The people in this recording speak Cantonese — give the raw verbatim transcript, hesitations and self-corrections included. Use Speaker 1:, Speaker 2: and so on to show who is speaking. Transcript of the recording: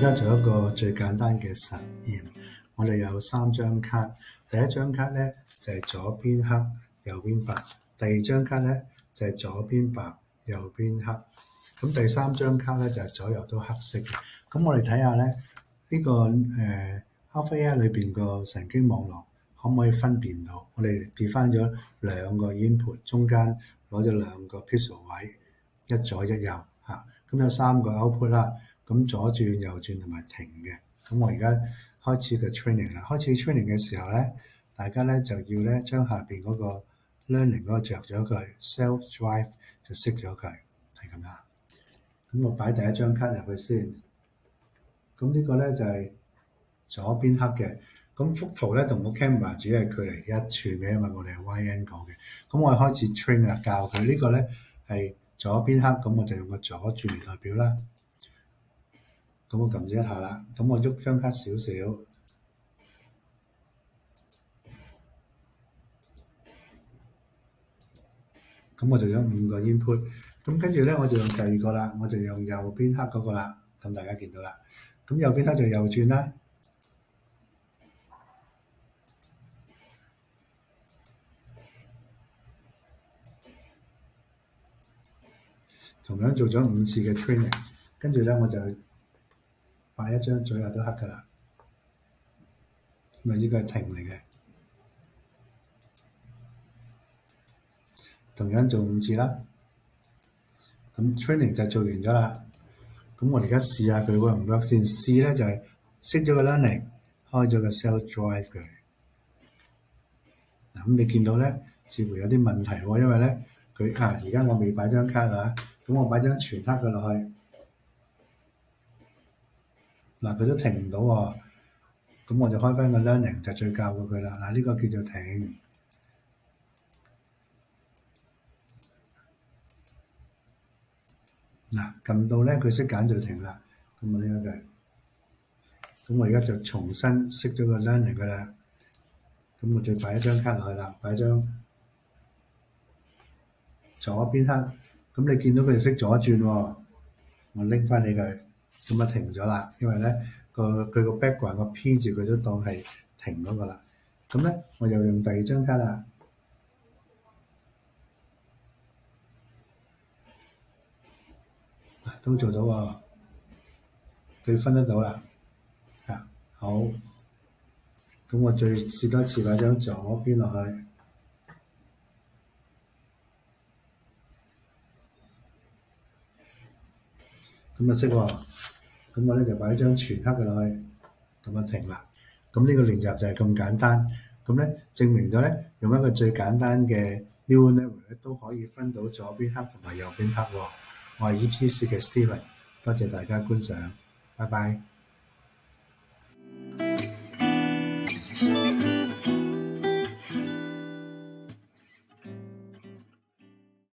Speaker 1: 家做一個最簡單嘅實驗。我哋有三張卡，第一張卡咧就係、是、左邊黑右邊白，第二張卡咧就係、是、左邊白右邊黑，咁第三張卡咧就係、是、左右都黑色嘅。咁我哋睇下咧呢、這個誒 Alpha A I 裏邊個神經網絡可唔可以分辨到？我哋跌翻咗兩個 input， 中間攞咗兩個 pixel 位，一左一右嚇，咁有三個 output 啦。咁左轉右轉同埋停嘅。咁我而家開始個 training 啦。開始 training 嘅時候咧，大家咧就要咧將下邊嗰個 learning 嗰個着咗佢 self drive 就熄咗佢，係咁啦。咁我擺第一張卡入去先。咁呢個咧就係、是、左邊黑嘅。咁幅圖咧同個 camera 只係距離一寸嘅，因為我哋係 Y N 講嘅。咁我哋開始 train 啦，教佢、這個、呢個咧係左邊黑，咁我就用個左轉嚟代表啦。咁我撳咗一下啦，咁我喐張卡少少，咁我就有五個 input，咁跟住咧我就用第二個啦，我就用右邊黑嗰個啦，咁大家見到啦，咁右邊黑就右轉啦，同樣做咗五次嘅 training， 跟住咧我就擺一張左右都黑噶啦，咁啊呢個係停嚟嘅。同樣做五次啦，咁 training 就做完咗啦。咁我哋而家試下佢 work 唔 work 先。試咧就係熄咗個 learning， 開咗個 self drive 佢。嗱，咁你見到咧，似乎有啲問題喎，因為咧佢啊，而家我未擺張卡啦，咁我擺張全黑嘅落去，嗱佢都停唔到喎。咁我就開翻個 learning 就再教過佢啦。嗱呢個叫做停。嗱，撳到咧佢識揀就停啦，咁我呢個嘅，咁我而家就重新熄咗個 learning 㗎啦，咁我再擺一張卡落去啦，擺張左邊黑，咁你見到佢哋識左轉喎，我拎翻起佢，咁啊停咗啦，因為咧個佢個 background 個 P 字佢都當係停嗰個啦，咁咧我又用第二張卡啦。都做到喎，佢分得到啦，啊好，咁我再試多次，擺張左邊落去，咁啊識喎，咁我咧就擺張全黑嘅落去，咁啊停啦。咁呢個練習就係咁簡單，咁咧證明咗咧用一個最簡單嘅 neural network 咧都可以分到左邊黑同埋右邊黑喎。我係 E T C 嘅 Steven，多謝大家觀賞，拜拜。